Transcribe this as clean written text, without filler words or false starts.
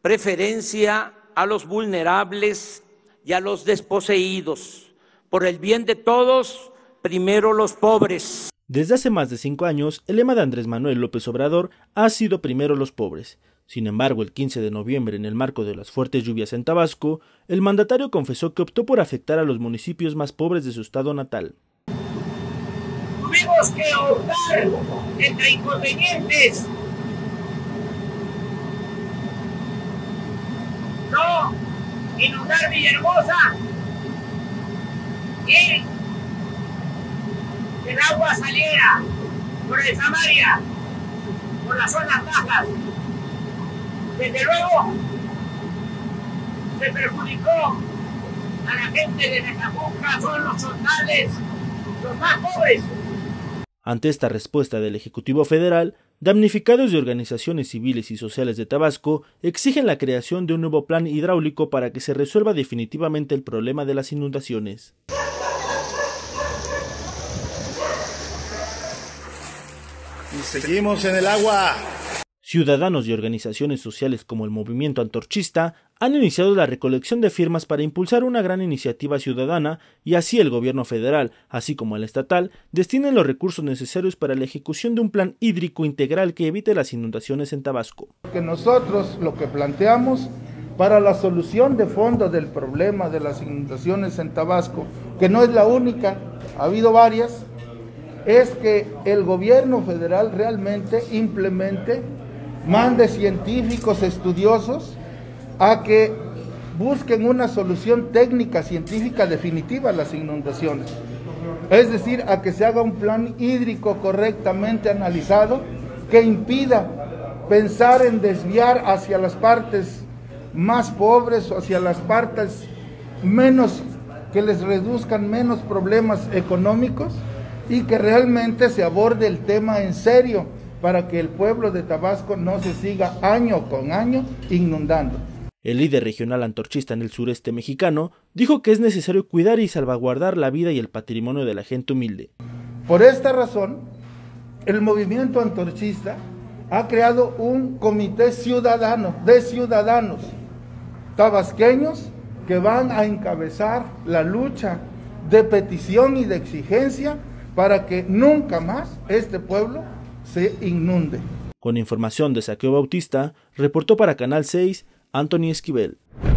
preferencia a los vulnerables y a los desposeídos. Por el bien de todos, primero los pobres. Desde hace más de 5 años, el lema de Andrés Manuel López Obrador ha sido primero los pobres. Sin embargo, el 15 de noviembre, en el marco de las fuertes lluvias en Tabasco, el mandatario confesó que optó por afectar a los municipios más pobres de su estado natal. Tuvimos que optar entre inconvenientes. No inundar Villahermosa y que el agua saliera por el Samaria, por las zonas bajas. Desde luego se perjudicó a la gente de Necamuca, son los chotales, los más pobres. Ante esta respuesta del Ejecutivo Federal, damnificados de organizaciones civiles y sociales de Tabasco exigen la creación de un nuevo plan hidráulico para que se resuelva definitivamente el problema de las inundaciones. Y seguimos en el agua. Ciudadanos y organizaciones sociales como el Movimiento Antorchista han iniciado la recolección de firmas para impulsar una gran iniciativa ciudadana y así el gobierno federal, así como el estatal, destinen los recursos necesarios para la ejecución de un plan hídrico integral que evite las inundaciones en Tabasco. Que nosotros lo que planteamos para la solución de fondo del problema de las inundaciones en Tabasco, que no es la única, ha habido varias, es que el gobierno federal realmente implemente, mande científicos estudiosos a que busquen una solución técnica científica definitiva a las inundaciones. Es decir, a que se haga un plan hídrico correctamente analizado que impida pensar en desviar hacia las partes más pobres o hacia las partes menos, que les reduzcan menos problemas económicos y que realmente se aborde el tema en serio, para que el pueblo de Tabasco no se siga año con año inundando. El líder regional antorchista en el sureste mexicano dijo que es necesario cuidar y salvaguardar la vida y el patrimonio de la gente humilde. Por esta razón, el movimiento antorchista ha creado un comité ciudadano de ciudadanos tabasqueños que van a encabezar la lucha de petición y de exigencia para que nunca más este pueblo se inunde. Con información de Saqueo Bautista, reportó para Canal 6, Anthony Esquivel.